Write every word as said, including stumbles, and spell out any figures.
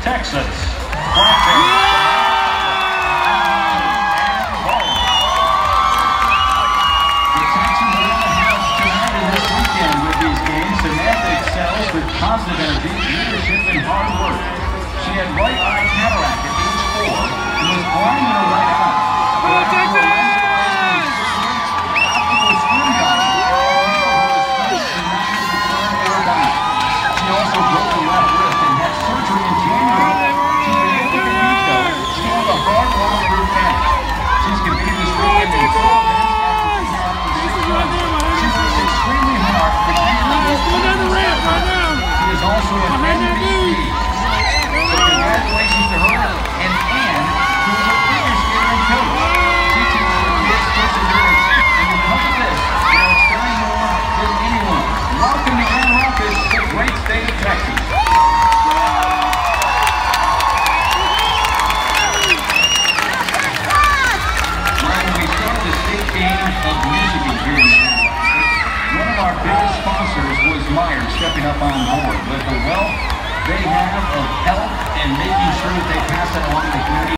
Texas. With positive energy, leadership, and hard work. She had right eye cataract at age four and was blind in her right eye. Go Texas! Optical swim guide. She also broke her left wrist and had surgery in January. She's been able to compete though. She has a hard waterproof bag. She's competed this weekend in twelve events after rehab for six months. She works extremely hard to compete on this is also an M V P. So congratulations to her and Ann, who is a figure skater and coach. She teaches her kids perseverance, and because of this, they are excelling more than anyone. Welcome to Grand Rapids, the great state of Texas. When we started the state games of Michigan here in Grand Rapids, one of our biggest sponsors was Myers stepping up on board with the wealth they have of help and making sure that they pass that along to the community.